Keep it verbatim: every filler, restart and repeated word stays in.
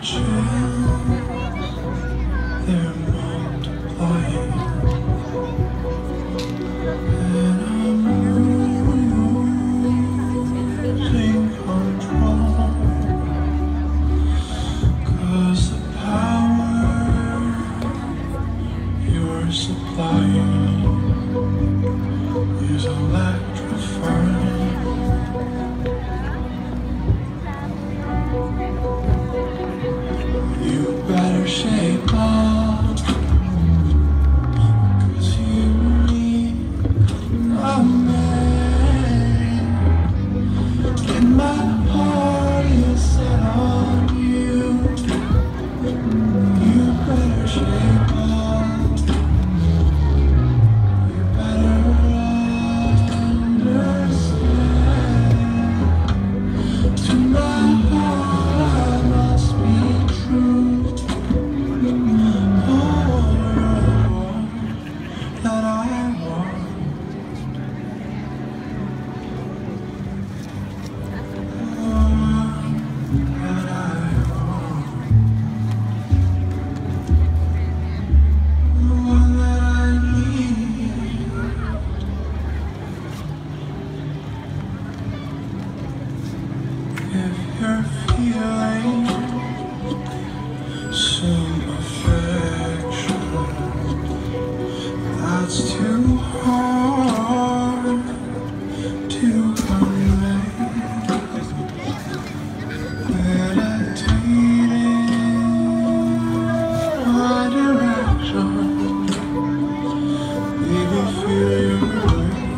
They're multiplying, and I'm losing control, 'cause the power you're supplying is electrifying. You better shake up, 'cause you need a man. And my heart is set on you. You better shake up. You better understand. To my heart I must be true. That I want, that I want, the one that I need. If you're feeling some affection that's too hard to convey, meditating my direction, baby, feel your way.